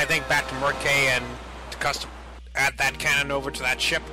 think, back to Murkay and to custom add that cannon over to that ship.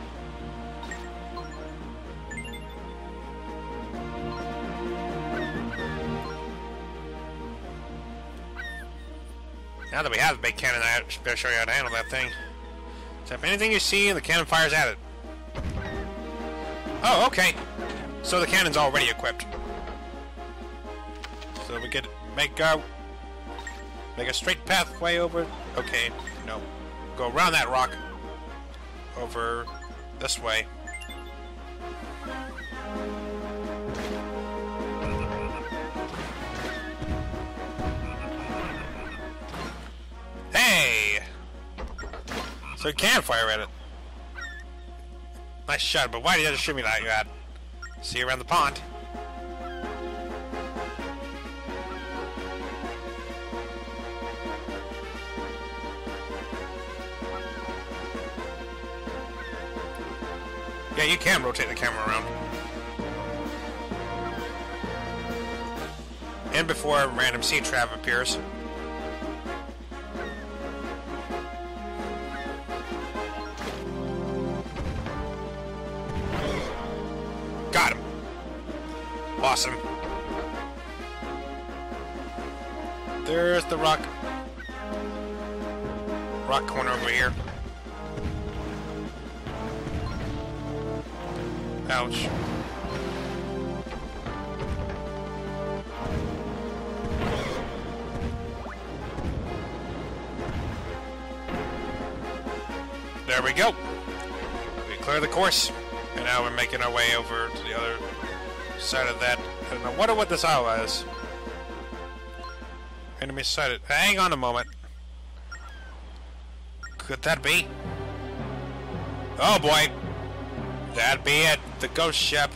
Now that we have a big cannon, I should better show you how to handle that thing. So if anything you see, the cannon fires at it. Oh, okay. So the cannon's already equipped. So we could make a straight pathway over. Okay, no. Go around that rock. Over this way. Hey! So you can fire at it. Nice shot, but why did you just shoot me like that? See you around the pond. Yeah, you can rotate the camera around. And before a random sea trap appears. Got him. Awesome. There's the rock corner over here. Ouch. There we go. We clear the course. And now we're making our way over to the other side of that. I don't know. Wonder what this isle is. Enemy sighted. Hang on a moment. Could that be? Oh boy. That'd be it. The ghost ship.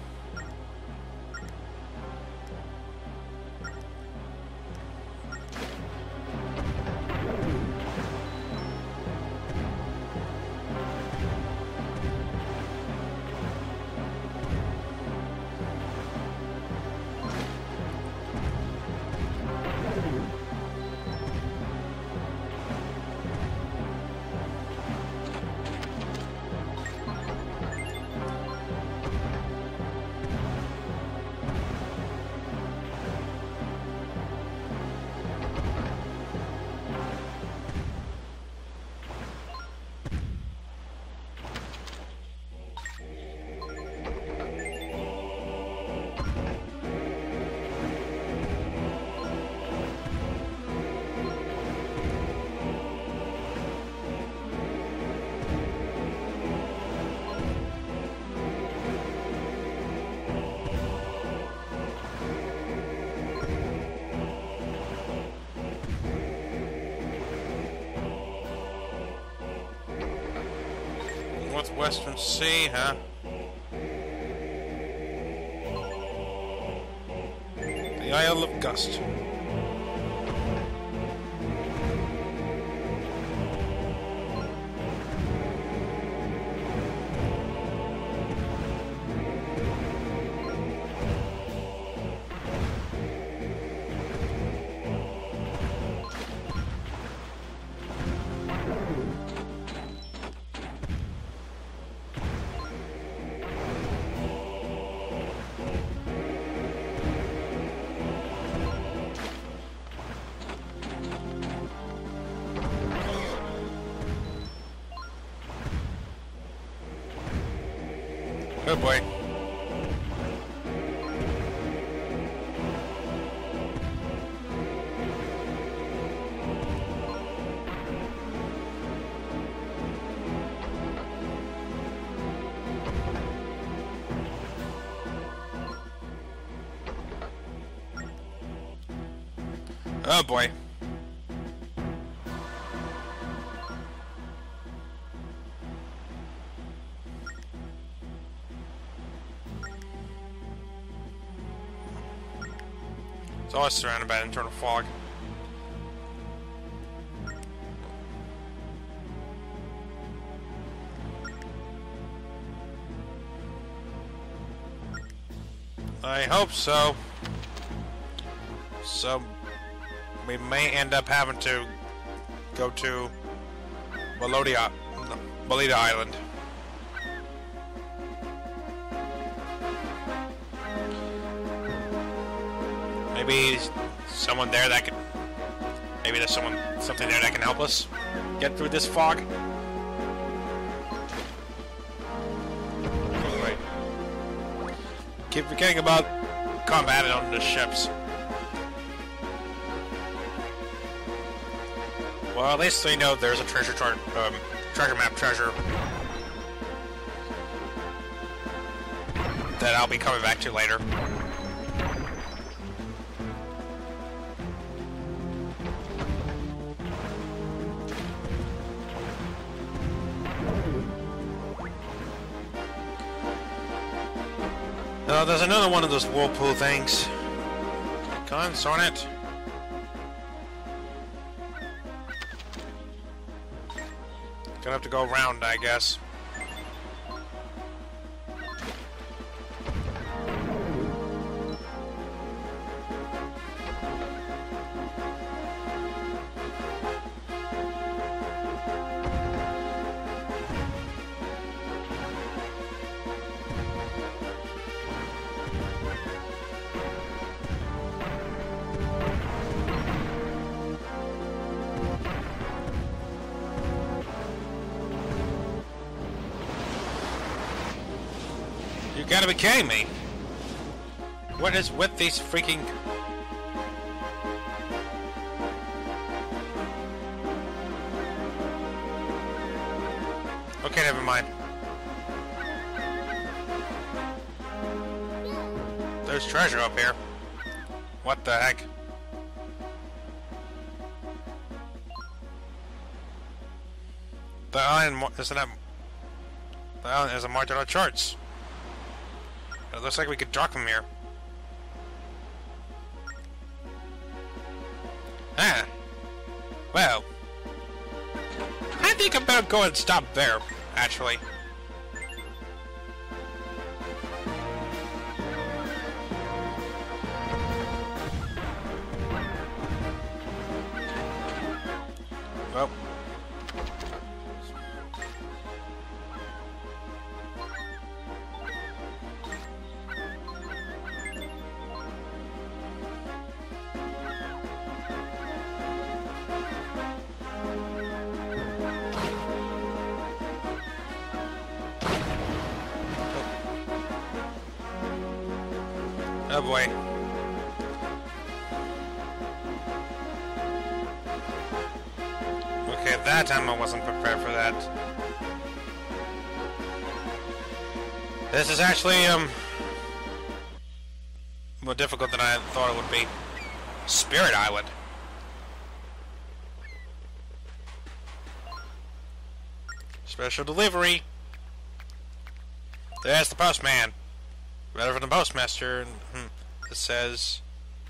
Northwestern Sea, huh? The Isle of Gust. Oh boy. Oh boy. It's always surrounded by internal fog. I hope so. So we may end up having to go to Melita Island. Maybe someone there that could... Maybe there's something there that can help us get through this fog. Right. Keep forgetting about combat on the ships. Well, at least we know there's a treasure map treasure that I'll be coming back to later. Oh, there's another one of those whirlpool things. Come on, Sonnet. Gonna have to go around, I guess. You gotta be kidding me! What is with these freaking... Okay, never mind. There's treasure up here. What the heck? The island isn't that... The island isn't marked on our charts. It looks like we could dock from here. Ah. Well. I think I better go and stop there, actually. Well. Oh boy. Okay, that time I wasn't prepared for that. This is actually, more difficult than I thought it would be. Spirit Island. Special delivery. There's the postman. Letter from the postmaster. It says,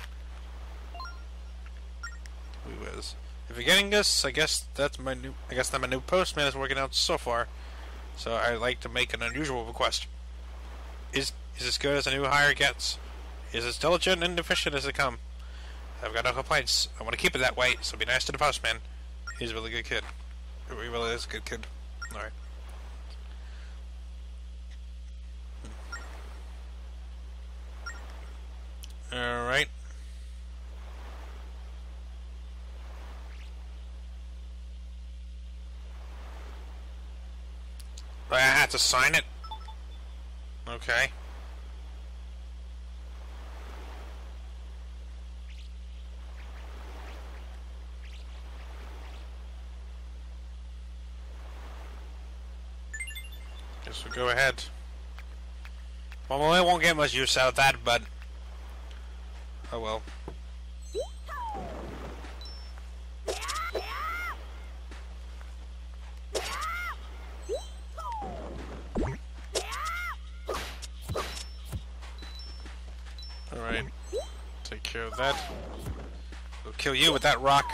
if you're getting this, I guess that my new postman is working out so far. So I'd like to make an unusual request. Is as good as a new hire gets? Is as diligent and efficient as they come? I've got no complaints. I want to keep it that way, so be nice to the postman. He's a really good kid. He really is a good kid. Alright. Alright. I had to sign it? Okay. Guess we'll go ahead. Well, I won't get much use out of that, but... oh well. Alright. Take care of that. We'll kill you with that rock.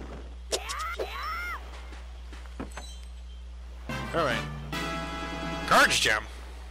Alright. Courage gem.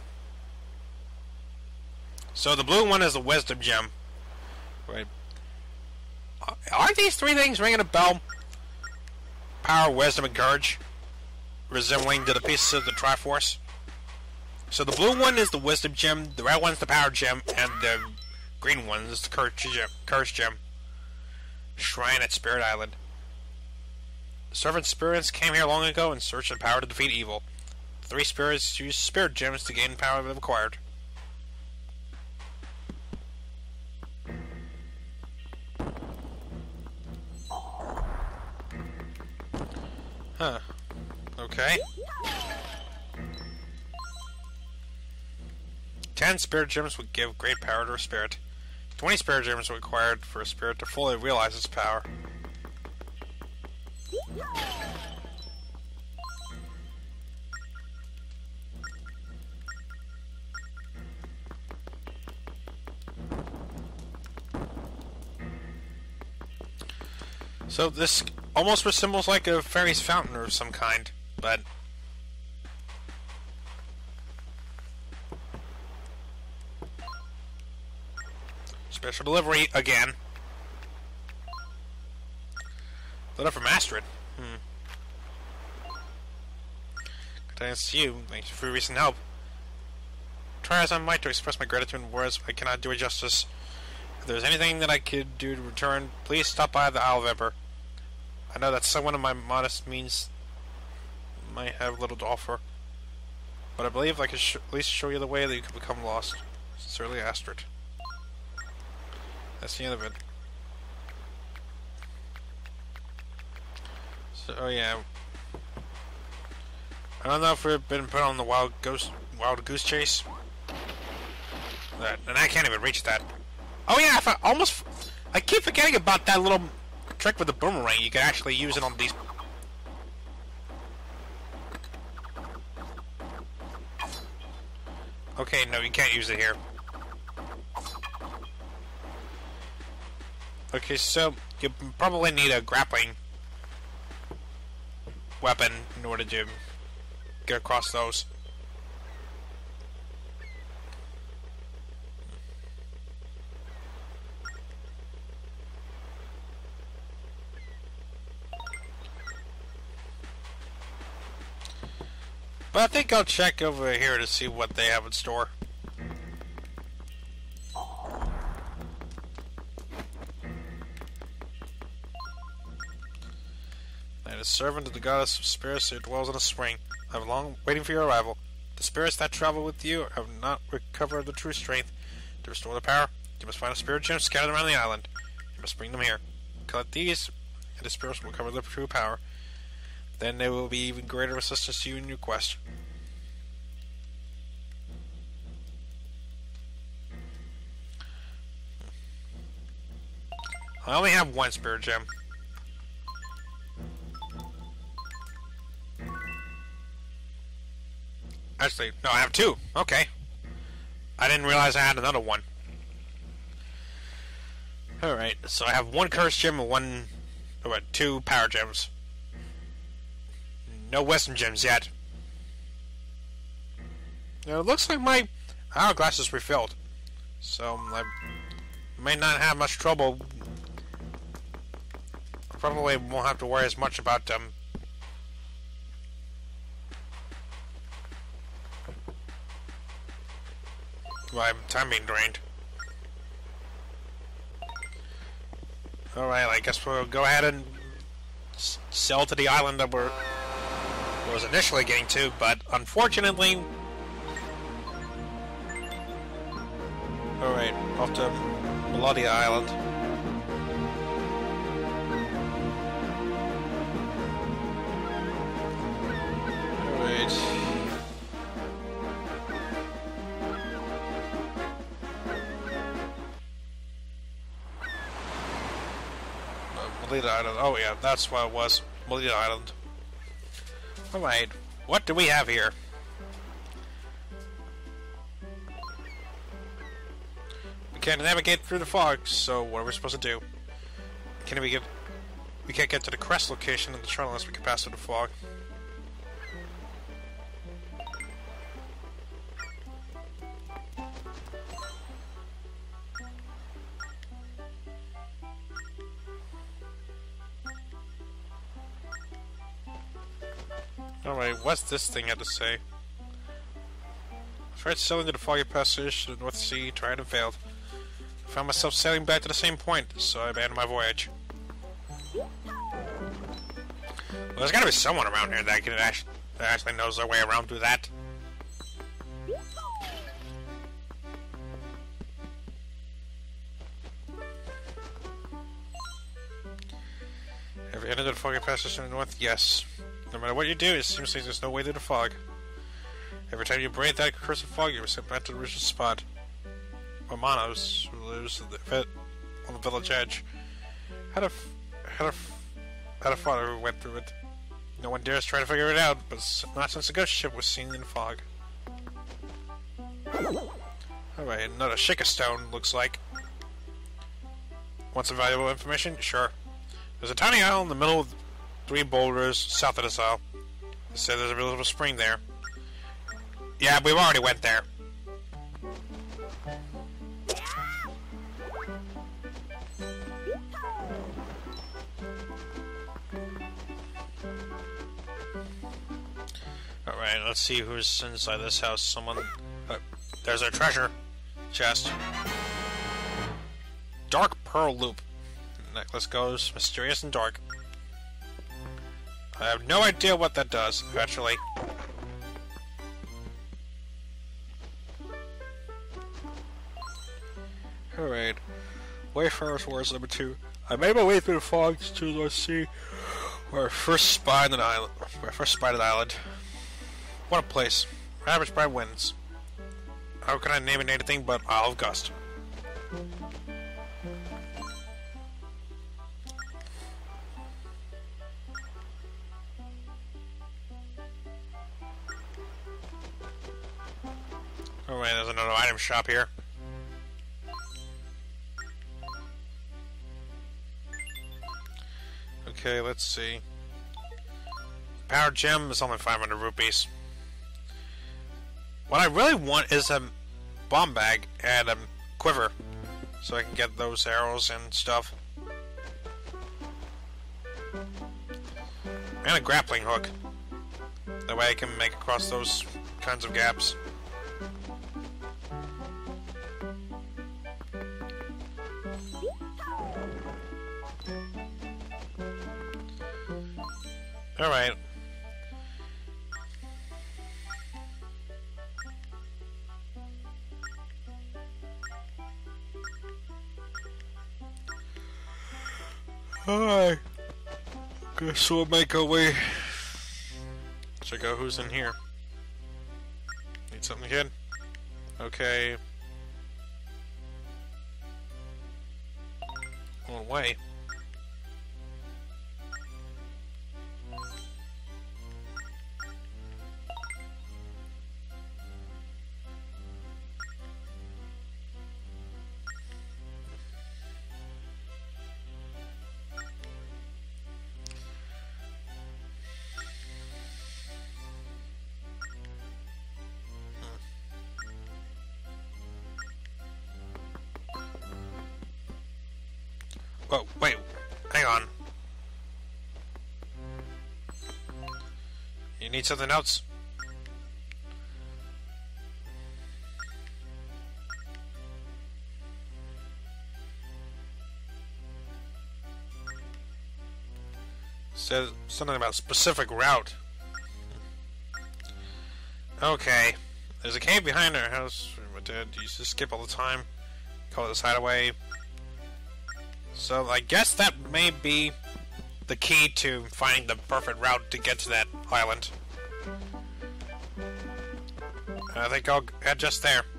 So the blue one is the wisdom gem. Right. Are these three things ringing a bell? Power, Wisdom, and Courage, resembling to the pieces of the Triforce. So the blue one is the Wisdom Gem, the red one's the Power Gem, and the green one is the Courage Gem. Shrine at Spirit Island. Servant spirits came here long ago in search of power to defeat evil. The 3 spirits used spirit gems to gain power they've acquired. Huh. Okay. 10 spirit gems would give great power to a spirit. 20 spirit gems are required for a spirit to fully realize its power. So this almost resembles like a fairy's fountain of some kind, but special delivery again. Letter from Astrid. Thanks to you. Thank you for your recent help. Try as I might to express my gratitude in words, I cannot do it justice. If there's anything that I could do to return, please stop by the Isle of Ember. I know that someone of my modest means might have little to offer, but I believe I can at least show you the way that you can become lost. Sincerely, Astrid. That's the end of it. So, oh yeah. I don't know if we've been put on the wild goose chase. And I can't even reach that. Oh yeah, I keep forgetting about that little trick with the boomerang. You can actually use it on these. Okay, no, you can't use it here. Okay, so you probably need a grappling weapon in order to get across those. But I think I'll check over here to see what they have in store. And a servant of the goddess of spirits who dwells in a spring. I have long waiting for your arrival. The spirits that travel with you have not recovered the true strength to restore the power. You must find a spirit gem scattered around the island. You must bring them here. Collect these, and the spirits will recover their true power. Then they will be even greater assistance to you in your quest. I only have one spirit gem. Actually, no, I have 2. Okay. I didn't realize I had another one. Alright, so I have 1 curse gem and 2 power gems. No Western gems yet. Now, it looks like my hourglass is refilled. So, I may not have much trouble. I probably won't have to worry as much about my time being drained. Alright, I guess we'll go ahead and sail to the island that we're was initially getting to, but unfortunately... Alright, off to Melodia Island. Alright. Melodia Island. Oh yeah, that's what it was. Melodia Island. Alright, what do we have here? We can't navigate through the fog, so what are we supposed to do? We can't get to the crest location of the shuttle unless we can pass through the fog. Alright, what's this thing had to say? I tried sailing to the foggy passage to the North Sea, tried and failed. I found myself sailing back to the same point, so I abandoned my voyage. Well, there's gotta be someone around here that actually knows their way around through that. Have you entered the foggy passage to the north? Yes. No matter what you do, it seems like there's no way through the fog. Every time you break that accursed fog, you're sent back to the original spot. Romanos, who lives on the village edge, had a father who went through it. No one dares try to figure it out, but not since the ghost ship was seen in the fog. Alright, another Shika stone, looks like. Want some valuable information? Sure. There's a tiny isle in the middle of 3 boulders south of this isle. They said there's a little spring there. Yeah, we've already went there. Alright, let's see who's inside this house. Someone... there's our treasure chest. Dark Pearl Loop. Necklace goes mysterious and dark. I have no idea what that does, actually. Alright. Wayfarer's Wars number 2. I made my way through the fogs to the North Sea, where I first spied an island. What a place. Ravaged by winds. How can I name it anything but Isle of Gust? Alright, there's another item shop here. Okay, let's see. Power gem is only 500 rupees. What I really want is a bomb bag and a quiver, so I can get those arrows and stuff. And a grappling hook. That way I can make across those kinds of gaps. Alright. Alright. Guess we'll make our way. Check out who's in here. Need something, kid? Okay. One way. Oh, wait, hang on. You need something else? Said something about specific route. Okay. There's a cave behind our house. My dad used to skip all the time. Call it his hideaway. So I guess that may be the key to finding the perfect route to get to that island. I think I'll head just there.